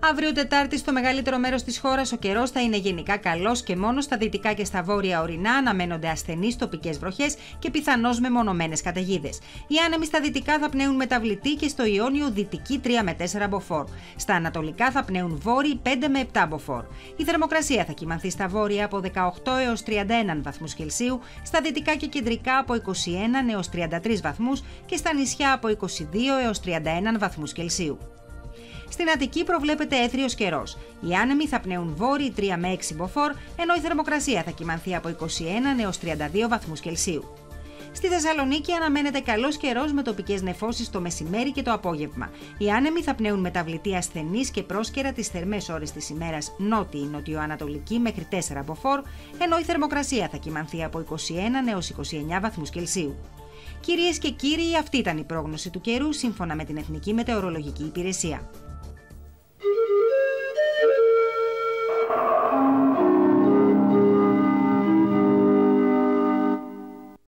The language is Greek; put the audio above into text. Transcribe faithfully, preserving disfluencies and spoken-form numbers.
Αύριο Τετάρτη, στο μεγαλύτερο μέρος της χώρας, ο καιρός θα είναι γενικά καλός και μόνο στα δυτικά και στα βόρεια ορεινά αναμένονται ασθενείς τοπικές βροχές και πιθανώς μεμονωμένες καταιγίδες. Οι άνεμοι στα δυτικά θα πνέουν μεταβλητή και στο Ιόνιο δυτική τρία με τέσσερα μποφόρ. Στα ανατολικά θα πνέουν βόρειοι πέντε με επτά μποφόρ. Η θερμοκρασία θα κυμανθεί στα βόρεια από δεκαοκτώ έως τριάντα ένα βαθμούς Κελσίου, στα δυτικά και κεντρικά από είκοσι ένα έως τριάντα τρεις βαθμούς και στα νησιά από είκοσι δύο έως τριάντα ένα βαθμούς Κελσίου. Στην Αττική προβλέπεται έθριος καιρός. Οι άνεμοι θα πνέουν βόρειοι τρία με έξι μποφόρ, ενώ η θερμοκρασία θα κυμανθεί από είκοσι ένα έως τριάντα δύο βαθμούς Κελσίου. Στη Θεσσαλονίκη αναμένεται καλός καιρός με τοπικές νεφώσεις το μεσημέρι και το απόγευμα. Οι άνεμοι θα πνέουν μεταβλητή ασθενείς και πρόσκαιρα τις θερμές ώρες της ημέρας νότιη νοτιοανατολική μέχρι τέσσερα μποφόρ, ενώ η θερμοκρασία θα κυμανθεί από είκοσι ένα έως είκοσι εννέα βαθμούς Κελσίου. Κυρίες και κύριοι, αυτή ήταν η πρόγνωση του καιρού σύμφωνα με την Εθνική Μετεωρολογική Υπηρεσία.